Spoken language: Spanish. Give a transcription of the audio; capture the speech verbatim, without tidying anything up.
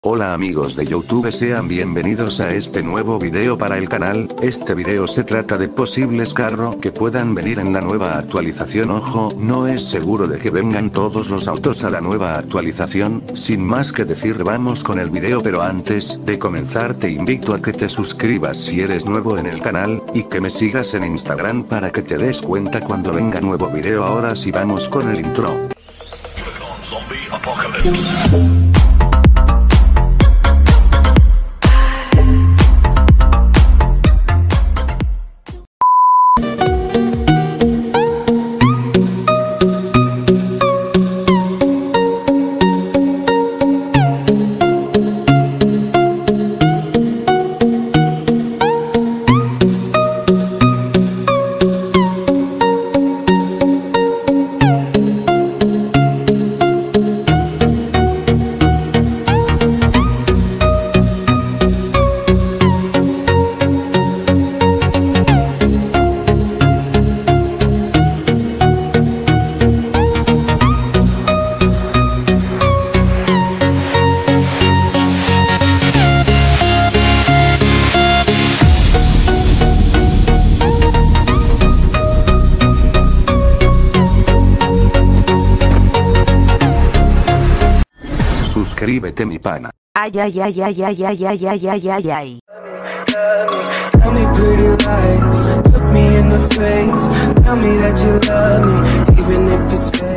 Hola amigos de YouTube, sean bienvenidos a este nuevo video para el canal. Este video se trata de posibles carros que puedan venir en la nueva actualización. Ojo, no es seguro de que vengan todos los autos a la nueva actualización. Sin más que decir, vamos con el video, pero antes de comenzar te invito a que te suscribas si eres nuevo en el canal, y que me sigas en Instagram para que te des cuenta cuando venga nuevo video. Ahora sí, vamos con el intro. Zombie Apocalypse. Suscríbete, mi pana. Ay, ay, ay, ay, ay, ay, ay, ay, ay, ay, ay. Tell me pretty lies, look me in the face, tell me that you love me, even if it's fake.